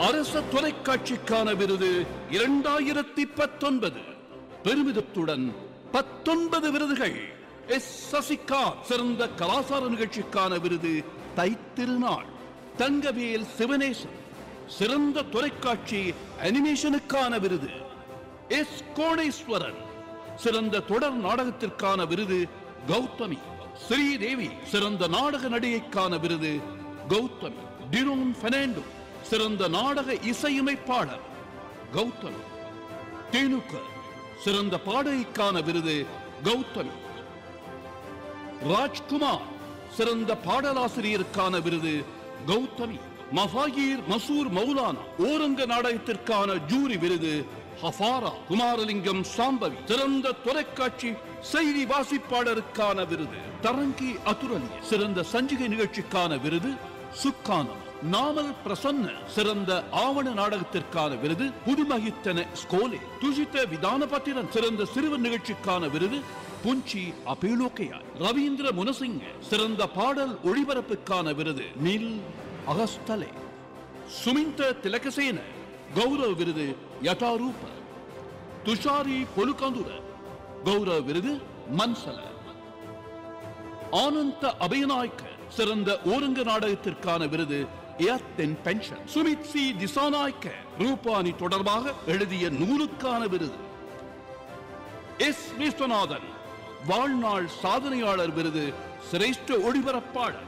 அரச தொலைக்காட்சிக்கான விருது 2019 பெருமிதத்துடன் 19 விருதுகள். எஸ் சசிகா சிறந்த கலாசார நிகழ்ச்சிக்கான விருது தைத்திருநாள். தங்கவேல் சிவனேசன் சிறந்த தொலைக்காட்சி அனிமேஷனுக்கான விருது. எஸ் கோணேஸ்வரன் சிறந்த தொடர் நாடகத்திற்கான விருது கௌதமி. ஸ்ரீதேவி சிறந்த நாடக நடிகைக்கான விருது கௌதமி. டிரோன் பெர்னாண்டோ சிறந்த நாடக இசையமைப்பாளர் கௌதமி. தேனுக சிறந்த பாடகிக்கான விருது கௌதமி. ராஜ்குமார் சிறந்த பாடலாசிரியருக்கான விருது கௌதமி. மஃபாயீர் மசூர் மௌலானா ஓரங்க நாடகத்திற்கான ஜூரி விருது ஹஃபாரா. குமாரலிங்கம் சாம்பவி சிறந்த தொலைக்காட்சி செய்தி வாசிப்பாளருக்கான விருது. தரங்கி அதுரலி சிறந்த சஞ்சிகை நிகழ்ச்சிக்கான விருது சுக்கானம். நாமல் பிரசன்ன சிறந்த ஆவண நாடகத்திற்கான விருது புதுமகித்தன ஸ்கோலே. துஷித விதானபத்திரன் சிறந்த சிறுவர் நிகழ்ச்சிக்கான விருது புஞ்சி அபேலோக்கையா. ரவீந்திர முனசிங்க சிறந்த பாடல் ஒளிபரப்புக்கான விருது நில் அகஸ்தலே. சுமிந்த திலகசேன கௌரவ விருது யதாரூப. துஷாரி பொலுகந்துர கௌரவ விருது மன்சல. ஆனந்த அபயநாயக்க சிறந்த ஓரங்க நாடகத்திற்கான விருது ஏர்டென் பென்ஷன். சுமித் சி திசாநாயக்க ரூபானி தொடர்பாக எழுதிய நூலுக்கான விருது. எஸ் விஸ்வநாதன் வாழ்நாள் சாதனையாளர் விருது சிரேஷ்ட ஒளிபரப்பாளர்.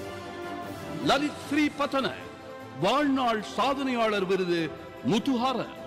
லலித் ஸ்ரீ பதன வாழ்நாள் சாதனையாளர் விருது முத்துஹார.